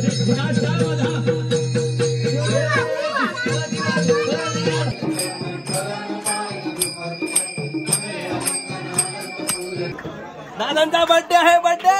दादांचा birthday आहे birthday.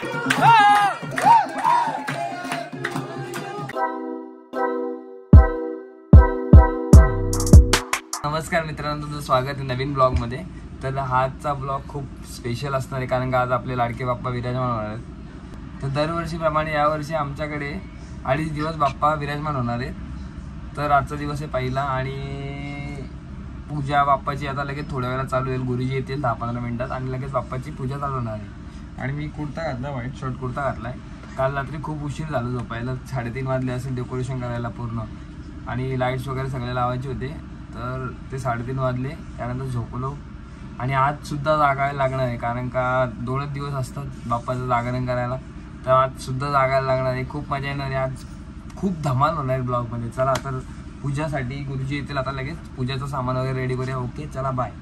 नमस्कार मित्रांनो, तुमचं स्वागत आहे नवीन ब्लॉग मध्ये। तर हाचा ब्लॉग खूप स्पेशल असणार आहे कारण का आज आपले लाडके बाप्पा विराजमान होणार आहेत। तर दरवर्षीप्रमाणे यावर्षी आमच्याकडे 2.5 दिवस बाप्पा विराजमान होणार आहेत। तर आजचा दिवस आहे पहिला आणि पूजा बाप्पाची आता लगेच थोड्या वेळा चालू होईल। गुरुजी येतील 10-15 मिनिटात आणि लगेच बाप्पाची पूजा चालू होणार आहे। आणि मी कुर्ता घातला, व्हाईट शर्ट कुर्ता घातलाय। काल रात्री खूप उशीर झाला झोपायला, 3:30 वाजले असेल डेकोरेशन करायला पूर्ण, आणि लाईट्स वगैरे सगळे लावायचे होते। तर ते 3:30 वाजले, त्यानंतर झोपलो। आणि आज सुद्धा जागायला लागणार आहे कारण का 2 दिवस असतात बाप्पाचं जागरण करायला, तर आज सुद्धा जागायला लागणार आहे। खूप मजा येणार आहे, आज खूप धमाल होणार आहे ब्लॉगमध्ये। चला तर पूजासाठी गुरुजी येतील आता लगेच, पूजाचं सामान वगैरे रेडी करूया। ओके चला बाय।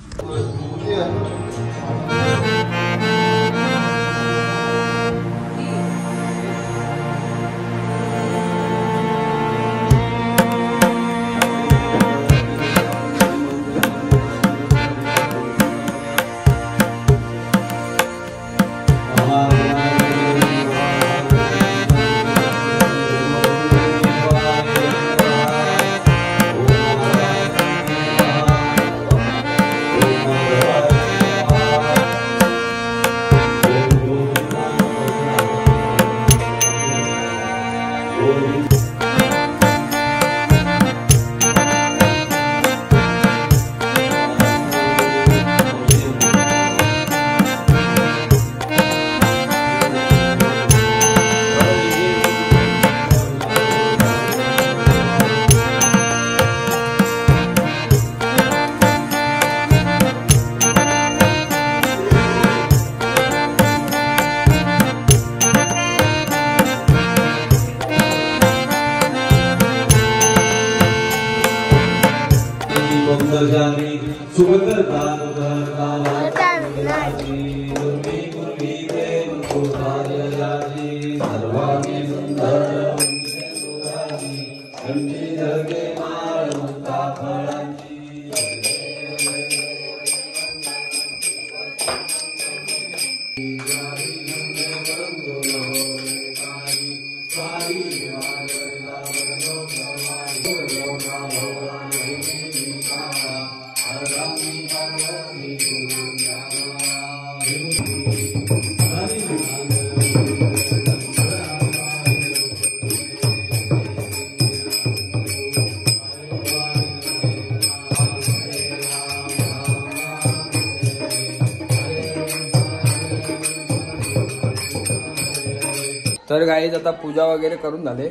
तर गाईज आता पूजा वगैरे करून झाले।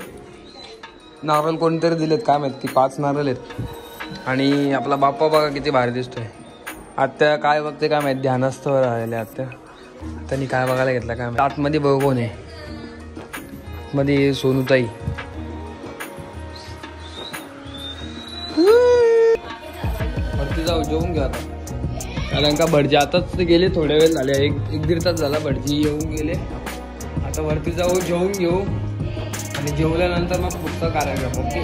नारळ कोणतरी दिलेत काय माहिती, 5 नारळ आहेत। आणि आपला बाप्पा बघा किती भारी दिसतोय। आत्या काय बघते काय माहिती, ध्यानस्थ राहिले आत्या। त्यांनी काय बघायला घेतलं काय माहिती। आतमध्ये बघ कोण आहे, मध्ये सोनूताई। वरती जाऊ जेवून घ्या आता, कारण का भटजी आताच गेले, थोड्या वेळ झाले, 1-1.5 तास झाला भटजी येऊन गेले। आता वरती जाऊ, जेवून घेऊ आणि जेवल्यानंतर मग पुढचा कार्यक्रम। ओके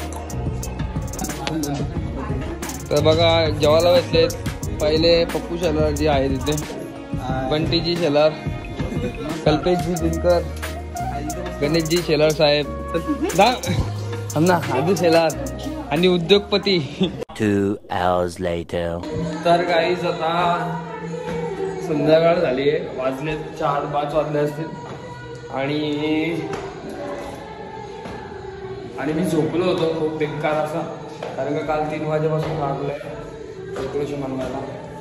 तर बघा जेवायला बसले पहिले पप्पू शेलार जी आहे तिथे, बंटीजी शेलार, कल्पेशजी दिनकर, गणेशजी शेलार साहेब ना, आदू शेलार आणि उद्योगपती। 2 hours later. तर गाईज आता संध्याकाळ झाली आहे, वाजले 4-5 वाजले असतील। आणि मी झोपलो होतो खूप बेकार असा, कारण का काल 3 वाजेपासून लागलोय डेकोरेशन बनवायला।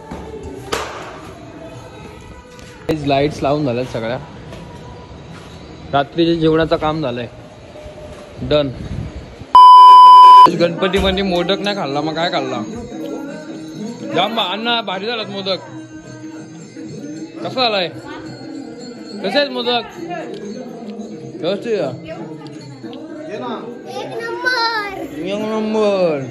लाईट्स लावून झाल्यात सगळ्या, रात्रीच्या जेवणाचं काम झालंय डन। गणपतीमध्ये मोदक नाही खाल्ला, मग काय खाल्ला? जाम अण्णा भारी झालात मोदक। कसा झालाय? कसे आहेत मोदक? व्यवस्थित एक नंबर।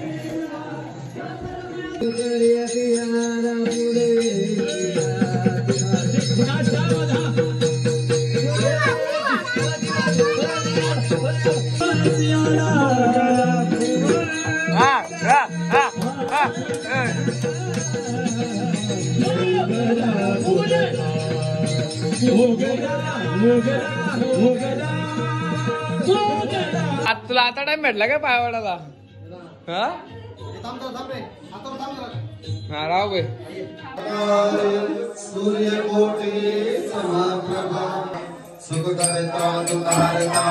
तुला आता टाइम भेटला काय पायवाडाला? हा राव भाई सूर्यकोटि समप्रभा सुखकर्ता दुःखहर्ता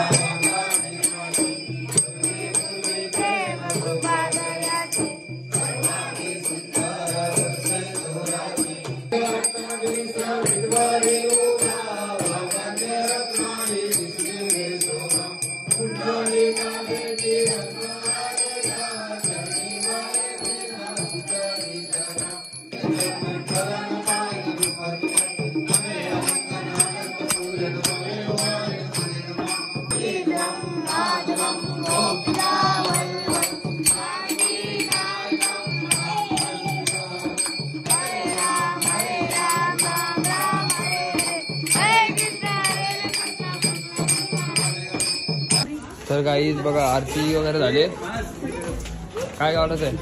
तर काही बघा आरती वगैरे झाली. काय गावलाच आहे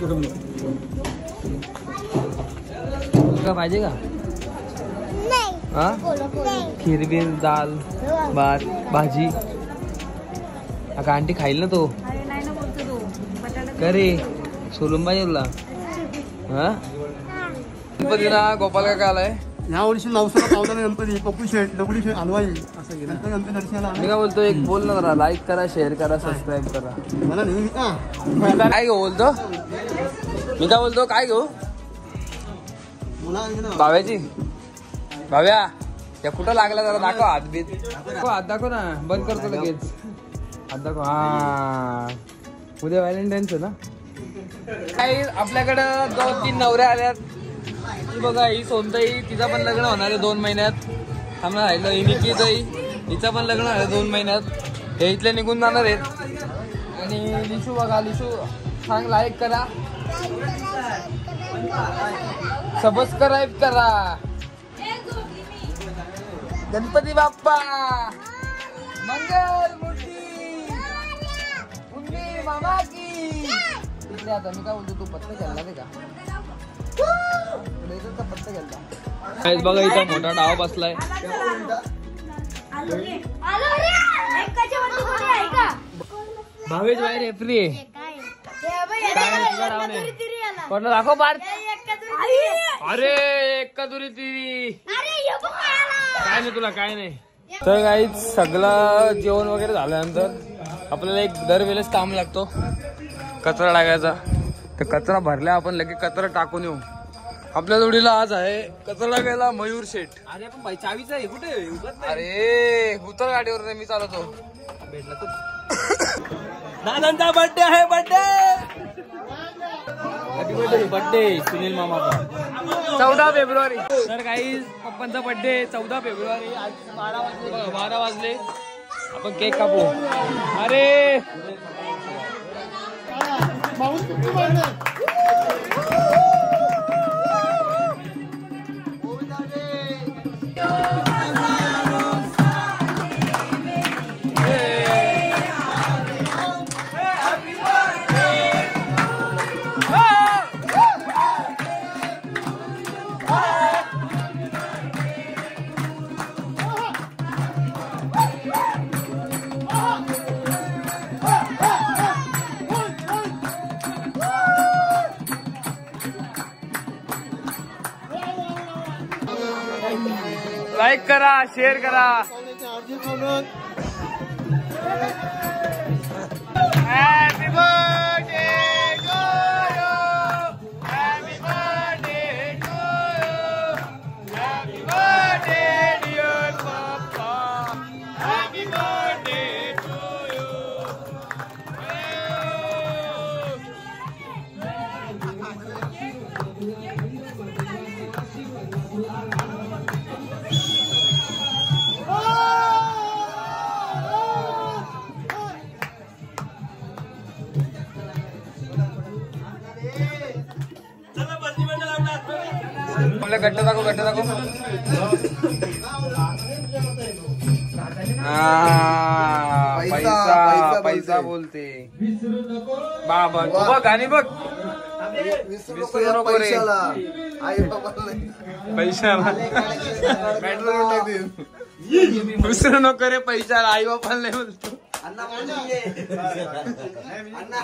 का पाहिजे का? हा खीरबीर दाल भात भाजी. आता आंटी खाईल ना तो करे सोलून पाहिजे तुला. हा गणपतीला गोपाल काका आलाय. या वर्षी नवसाला पावला गणपती पप्पू शेठ दगडू शेठ हलवाई असं गेलं गणपती दर्शनाला. मी काय बोलतो एक बोल ना जरा. लाईक करा शेअर करा सबस्क्राईब करा. मला नेहमी काय घेऊ बोलतो मी काय बोलतो काय घेऊ भाव्याची. भाव्या त्या कुठं लागला जरा दाखव हात बीत. हात दाखव ना. बंद करतो लगेच हात दाखव. हा उद्या व्हॅलेंटाईन्स आहे ना. काही आपल्याकडं 2-3 नवऱ्या आल्यात. बघा ही सोनताई तिचं पण लग्न होणार आहे 2 महिन्यात. थांबणार राहिलं ही निकीताई हिचं पण लग्न होणार आहे 2 महिन्यात. हे इथले निघून जाणार आहेत. आणि लिशू बघा लिशू सांग लाईक करा सबस्क्राईब करा. गणपती बाप्पा मंगल मूर्ती उन्नी मामा की. इकडे आता मी काय बोलतो तू पत्ता खेळला ते का? पत्ता खेळला बघा. इथं मोठा डाव बसलाय. भावेश बाहेर रेफरी कोणाला दाखव बार. अरे एक दुरी तिरी काय नाही तुला काय नाही. तर काही सगळं जेवण वगैरे झाल्यानंतर आपल्याला एक दरवेळेस काम लागतो कचरा टाकायचा. तर कचरा भरला आपण लगेच कचरा टाकून येऊ. आपल्या जोडीला आज आहे कचरा टाकायला मयूर शेठ. अरे पण भाई चावीचा आहे कुठे? अरे उतर गाडीवर मी चालवतो. भेटला तू. दादांचा बर्थडे आहे. बर्थडे सुनील मामाचा 14 फेब्रुवारी. तर काही पप्पांचा बर्थडे 14 फेब्रुवारी. आज 12 वाजले. आपण केक कापू. अरे लाईक करा शेअर करा. Happy birthday to you. Happy birthday to you. Happy birthday dear पप्पा. Happy birthday to you. गट्ट दाखव गट्ट दाखव. पैसा पैसा बोलते बाबा तू बघ गाणी बघ विसरू विसरू नको रे. पैशाला आई बाबा नाही पैशाला पेट्रोल टाकतील विसरू नको रे पैशाला आई बापाला नाही बोलतो अण्णा म्हणजे अण्णा